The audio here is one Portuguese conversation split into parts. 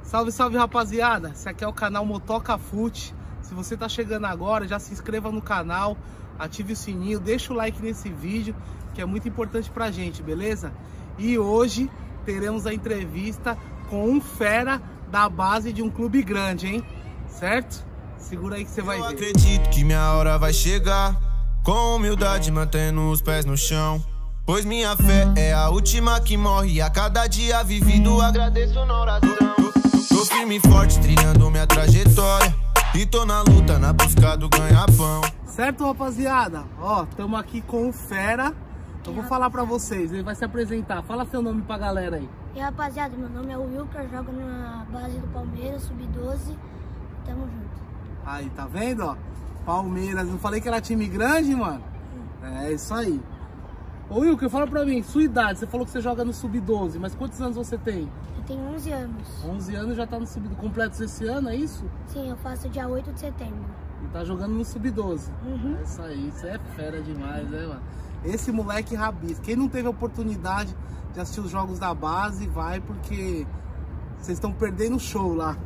Salve, salve, rapaziada! Esse aqui é o canal Motoca Fute. Se você tá chegando agora, já se inscreva no canal, ative o sininho, deixa o like nesse vídeo, que é muito importante pra gente, beleza? E hoje teremos a entrevista com um fera da base de um clube grande, hein? Certo? Segura aí que você vai ver. Eu acredito que minha hora vai chegar, com humildade mantendo os pés no chão, pois minha fé é a última que morre. A cada dia vivido agradeço na oração. Tô firme e forte trilhando minha trajetória, e tô na luta, na busca do ganha-pão. Certo, rapaziada? Ó, estamos aqui com o fera. Eu vou falar pra vocês, ele vai se apresentar. Fala seu nome pra galera aí. E aí, rapaziada, meu nome é Wilker, jogo na base do Palmeiras, sub-12. Tamo junto. Aí, tá vendo, ó? Palmeiras, não falei que era time grande, mano? É isso aí. Ô Wilker, fala pra mim, sua idade, você falou que você joga no sub-12, mas quantos anos você tem? Eu tenho 11 anos. 11 anos, já tá no sub-12, completos esse ano, é isso? Sim, eu faço dia 8 de setembro. E tá jogando no sub-12. Uhum. É isso aí, isso é fera demais, né, mano? Esse moleque rabisco. Quem não teve a oportunidade de assistir os jogos da base, vai, porque vocês estão perdendo o show lá.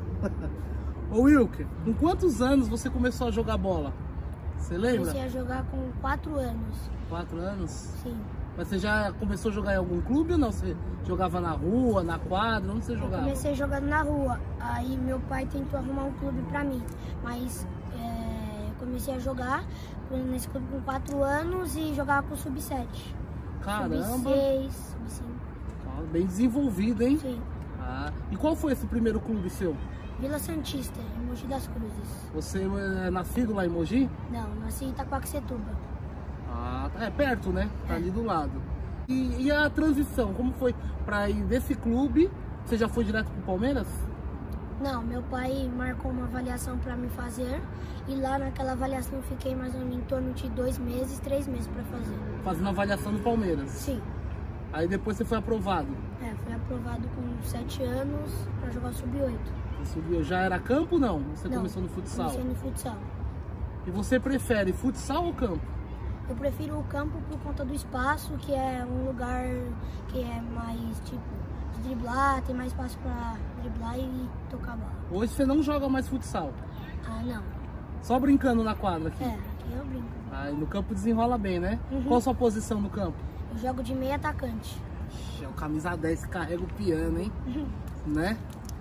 Ô Wilker, com quantos anos você começou a jogar bola? Você lembra? Comecei a jogar com 4 anos. 4 anos? Sim. Mas você já começou a jogar em algum clube ou não? Você jogava na rua, na quadra? Onde você jogava? Eu comecei jogando na rua. Aí meu pai tentou arrumar um clube pra mim. Mas eu comecei a jogar nesse clube com 4 anos e jogava com sub-7. Caramba! Sub-6, sub-5. Bem desenvolvido, hein? Sim. Ah, e qual foi esse primeiro clube seu? Vila Santista, em Mogi das Cruzes. Você é nascido lá em Mogi? Não, nasci em Itaquaquecetuba. Ah, é perto, né? Tá ali do lado. E a transição, como foi pra ir desse clube? Você já foi direto pro Palmeiras? Não, meu pai marcou uma avaliação pra me fazer. E lá naquela avaliação eu fiquei mais ou menos em torno de 2 meses, 3 meses pra fazer. Fazendo a avaliação do Palmeiras? Sim. Aí depois você foi aprovado? Fui aprovado com 7 anos pra jogar sub-8. Você subiu, já era campo ou não? Você Não, começou no futsal? Comecei no futsal. E você prefere futsal ou campo? Eu prefiro o campo por conta do espaço, que é um lugar que é mais tipo de driblar, tem mais espaço pra driblar e tocar a bola. Hoje você não joga mais futsal? Ah, não. Só brincando na quadra aqui? Aqui eu brinco. Ah, e no campo desenrola bem, né? Uhum. Qual a sua posição no campo? Eu jogo de meio atacante. É o camisa 10 que carrega o piano, hein? Né?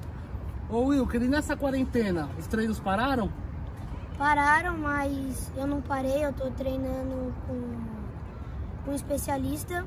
Ô Wilker, e nessa quarentena, os treinos pararam? Pararam, mas eu não parei, eu tô treinando com um especialista,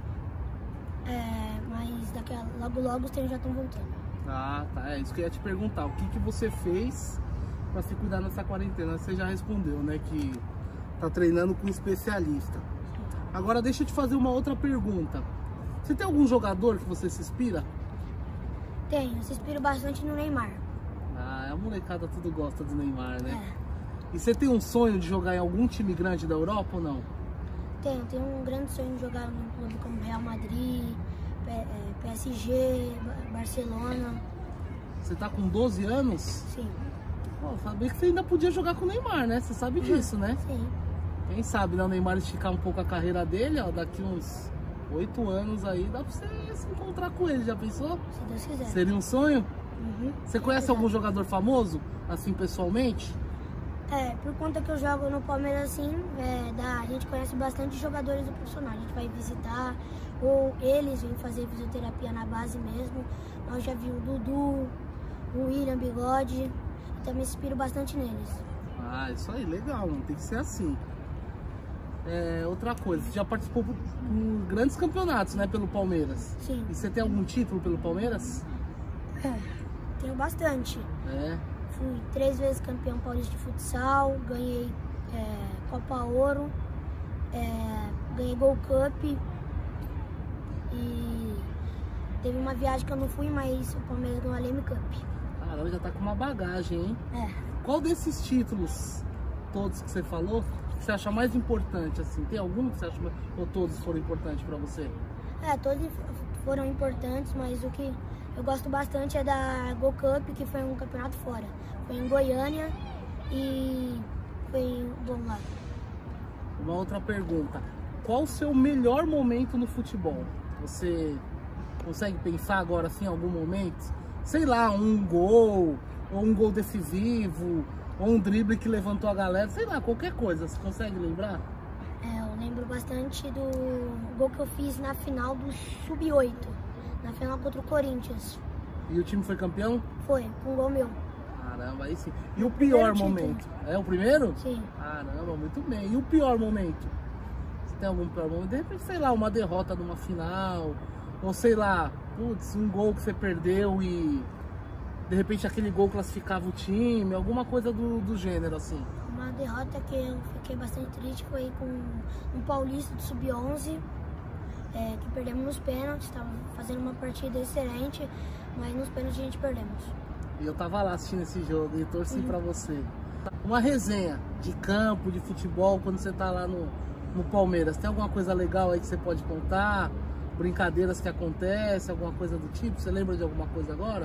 mas logo logo os treinos já estão voltando. Ah, tá, é isso que eu ia te perguntar, o que você fez pra se cuidar nessa quarentena? Você já respondeu, né, que tá treinando com um especialista. Agora deixa eu te fazer uma outra pergunta. Você tem algum jogador que você se inspira? Tenho, eu se inspiro bastante no Neymar. Ah, a molecada tudo gosta do Neymar, né? E você tem um sonho de jogar em algum time grande da Europa ou não? Tenho um grande sonho de jogar num clube como Real Madrid, PSG, Barcelona. Você tá com 12 anos? Sim. Pô, sabia que você ainda podia jogar com o Neymar, né? Você sabe disso, né? Sim. Quem sabe, né, o Neymar esticar um pouco a carreira dele, ó, daqui uns 8 anos aí, dá pra você se encontrar com ele, já pensou? Se Deus quiser. Seria um sonho? Uhum. Você conhece algum jogador famoso, assim, pessoalmente? Por conta que eu jogo no Palmeiras, assim, a gente conhece bastante jogadores do profissional. A gente vai visitar, ou eles vêm fazer fisioterapia na base mesmo. Eu já vi o Dudu, o William Bigode, e também se inspiro bastante neles. Ah, isso aí, legal, mano, tem que ser assim. Outra coisa, você já participou de grandes campeonatos, né, pelo Palmeiras? Sim. E você tem algum título pelo Palmeiras? Tenho bastante. Fui 3 vezes campeão paulista de futsal, ganhei Copa Ouro, ganhei Gold Cup e teve uma viagem que eu não fui, mas o Palmeiras ganhou a Leme Cup. Caramba, já tá com uma bagagem, hein? É. Qual desses títulos, todos que você falou, que você acha mais importante, assim? Tem algum que você acha, ou todos foram importantes pra você? Todos foram importantes, mas o que eu gosto bastante é da Gold Cup, que foi um campeonato fora. Foi em Goiânia e foi bom lá. Uma outra pergunta. Qual o seu melhor momento no futebol? Você consegue pensar agora, assim, em algum momento? sei lá, um gol, ou um gol decisivo, ou um drible que levantou a galera, sei lá, qualquer coisa, você consegue lembrar? Eu lembro bastante do gol que eu fiz na final do Sub-8, na final contra o Corinthians. E o time foi campeão? Foi, com um gol meu. Caramba, aí sim. E o pior momento? É o primeiro? Sim. Caramba, muito bem. E o pior momento? Você tem algum pior momento? De repente, sei lá, uma derrota numa final, ou sei lá, putz, um gol que você perdeu e de repente aquele gol classificava o time, alguma coisa do gênero, assim. Uma derrota que eu fiquei bastante triste foi com um paulista do Sub-11, que perdemos nos pênaltis, estava fazendo uma partida excelente, mas nos pênaltis a gente perdemos. E eu tava lá assistindo esse jogo e torci pra você. Uma resenha de campo, de futebol, quando você tá lá no Palmeiras, tem alguma coisa legal aí que você pode contar? Brincadeiras que acontecem, alguma coisa do tipo? Você lembra de alguma coisa agora?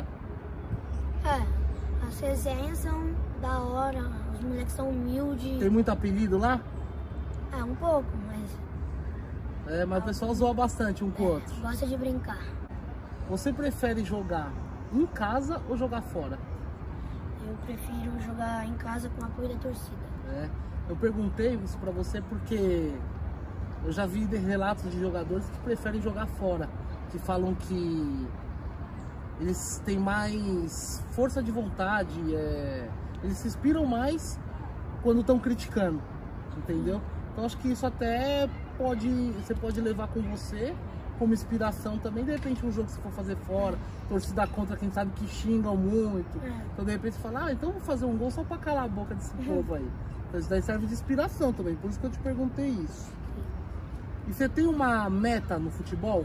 As resenhas são da hora, os moleques são humildes. Tem muito apelido lá? Um pouco, mas... Mas o pessoal zoa bastante um com o outro. Gosta de brincar. Você prefere jogar em casa ou jogar fora? Eu prefiro jogar em casa com o apoio da torcida. Eu perguntei isso pra você porque eu já vi relatos de jogadores que preferem jogar fora, que falam que eles têm mais força de vontade, eles se inspiram mais quando estão criticando, entendeu? Então acho que isso até você pode levar com você como inspiração também. De repente um jogo que você for fazer fora, torcida contra, quem sabe que xingam muito, então de repente você fala, então vou fazer um gol só pra calar a boca desse povo aí. Então isso daí serve de inspiração também, por isso que eu te perguntei isso. E você tem uma meta no futebol?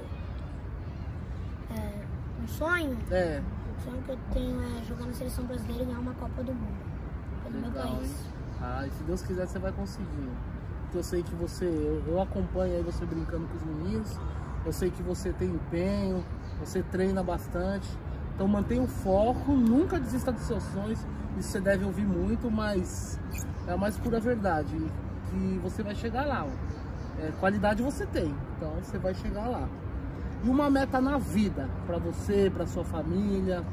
Um sonho? O sonho que eu tenho é jogar na seleção brasileira e ganhar uma Copa do Mundo pelo meu país. E se Deus quiser você vai conseguir. Porque eu sei que eu acompanho aí você brincando com os meninos, eu sei que você tem empenho, você treina bastante, então mantenha o foco, nunca desista dos seus sonhos, isso você deve ouvir muito, mas é a mais pura verdade, que você vai chegar lá. Qualidade você tem, então você vai chegar lá. E uma meta na vida, pra você, pra sua família?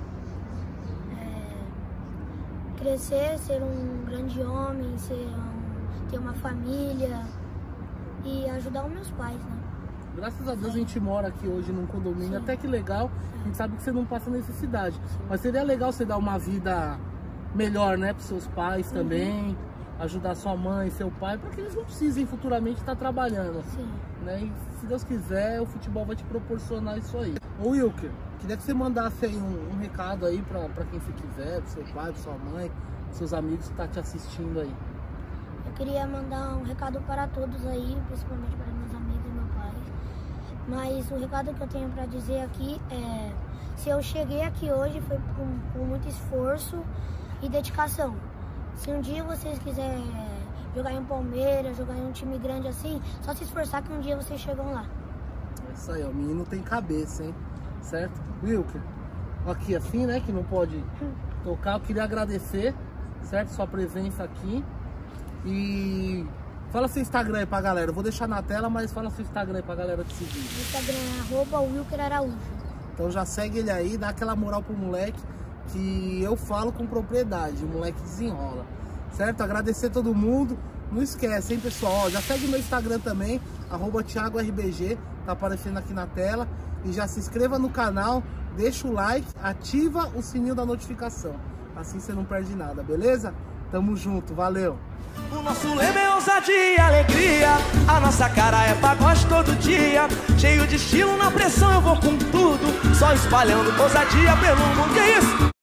Crescer, ser um grande homem, ter uma família e ajudar os meus pais, né? Graças a Deus a gente mora aqui hoje num condomínio, até que legal, a gente sabe que você não passa necessidade, mas seria legal você dar uma vida melhor, né, pros seus pais também, ajudar sua mãe, seu pai, para que eles não precisem futuramente estar trabalhando. Né? E se Deus quiser, o futebol vai te proporcionar isso aí. Ô Wilker, queria que você mandasse aí um recado aí para quem você quiser, pro seu pai, pra sua mãe, pros seus amigos que estão te assistindo aí. Eu queria mandar um recado para todos aí, principalmente para meus amigos e meu pai. Mas o recado que eu tenho para dizer aqui é: se eu cheguei aqui hoje foi com muito esforço e dedicação. Se um dia vocês quiserem jogar em Palmeiras, jogar em um time grande assim, só se esforçar que um dia vocês chegam lá. É isso aí, ó, o menino tem cabeça, hein? Certo? Wilker, aqui assim, né, que não pode tocar, eu queria agradecer, certo, sua presença aqui. E fala seu Instagram aí pra galera, eu vou deixar na tela, mas fala seu Instagram aí pra galera te seguir. O Instagram é @WilkerAraújo. Então já segue ele aí, dá aquela moral pro moleque, que eu falo com propriedade, o moleque desenrola, certo? Agradecer todo mundo, não esquece, hein, pessoal, ó, já segue meu Instagram também, @ThiagoRBG, tá aparecendo aqui na tela, e já se inscreva no canal, deixa o like, ativa o sininho da notificação, assim você não perde nada, beleza? Tamo junto, valeu! O nosso lema é ousadia e alegria, a nossa cara é pagode todo dia, cheio de estilo, na pressão eu vou com tudo, só espalhando ousadia pelo mundo, que isso?